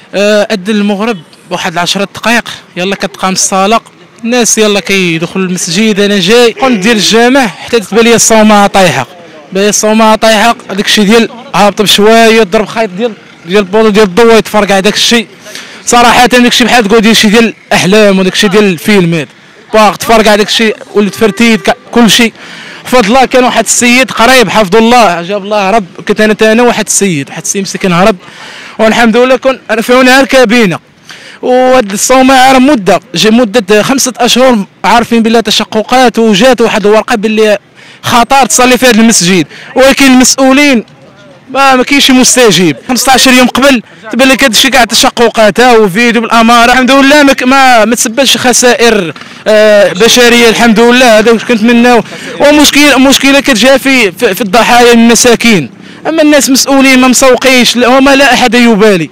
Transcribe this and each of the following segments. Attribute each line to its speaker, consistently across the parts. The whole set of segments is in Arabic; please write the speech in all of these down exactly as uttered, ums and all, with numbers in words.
Speaker 1: أذن المغرب بواحد عشرة دقائق يلا كتقام الصلاة، الناس يلا كيدخلوا المسجد. انا جاي قلت ديال الجامع حتى تبان لي الصومعه طايحه، باهي الصومعه طايحه، هذاك الشيء ديال هابط بشويه ضرب خيط ديال ديال البولو ديال الضوء يتفرقع. هذاك الشيء صراحه داك الشيء بحال تقول ديال شي ديال الاحلام وداك الشيء ديال الفيلم هذا باغ تفرقع. هذاك الشيء ولد فرتيد كل شيء. بفضل الله كان واحد السيد قريب حفظ الله جاب الله هرب، كنت انا انا واحد السيد واحد السيد مسكين هرب والحمد لله كون رفعونا الكابينه. وهاد الصومعه راه مده جي مده خمسه اشهر عارفين بلا تشققات، وجات واحد الورقه باللي خطر تصلي في هذا المسجد، ولكن المسؤولين ما ما كاينش مستجيب. خمسة عشر يوم قبل تبان لك هذا الشيء كاع تشققات وفيديو بالاماره. الحمد لله ما ما, ما تسببش خسائر آه بشريه الحمد لله، هذا واش كنتمناو. ومشكله مشكله كتجي في, في في الضحايا المساكين، اما الناس مسؤولين ما مسوقينش هما لا احد يبالي.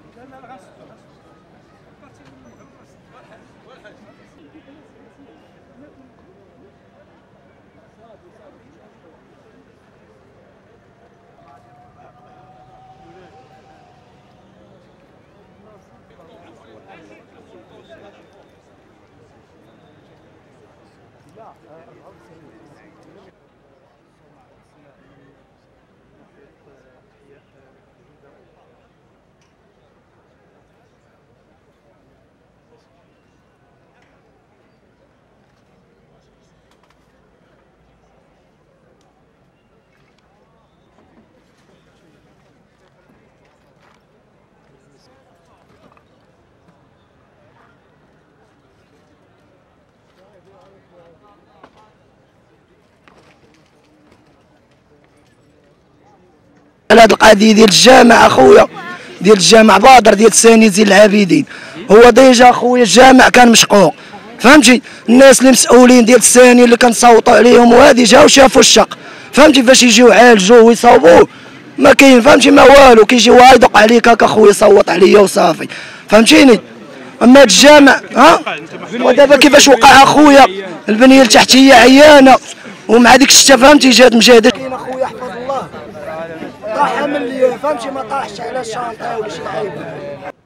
Speaker 2: على هذه القضيه ديال الجامع اخويا، ديال الجامع بادر ديال الساني زين العابدين، هو ديجا اخويا الجامع كان مشقوق فهمتي. الناس اللي مسؤولين ديال الساني اللي كنصوتوا عليهم وهذه جاو شافوا الشق فهمتي، فاش يجيو يعالجوه ويصاوبوه ما كاين فهمتي ما والو، كيجي واحد يدق عليك هكا اخويا صوت عليا وصافي فهمتيني. اما هذا الجامع ها ودابا كيفاش وقع اخويا البنيه التحتيه عيانه، ومع ديك الشتا فهمتي جات مجاهده كاين اخويا حفظ الله طاح من اللي فهمتي ما طاحش على الشانطه ولا شي لعيبه.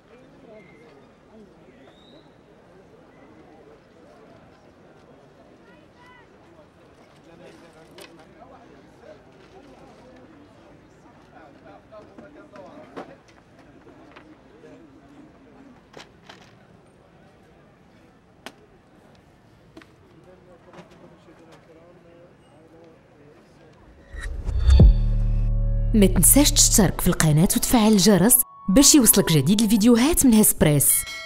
Speaker 3: ما تنساش تشترك في القناة وتفعل الجرس باش يوصلك جديد الفيديوهات من هسبريس.